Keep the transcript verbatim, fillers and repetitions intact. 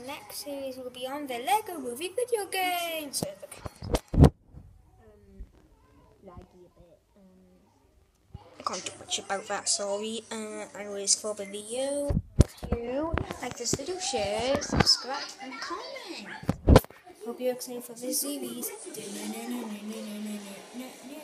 next series will be on the Lego Movie video game. So the um, laggy a bit. Um, I can't do much about that. Sorry. Uh, anyways, for the video, you like this video, share, subscribe, and comment. Hope you're excited for this series.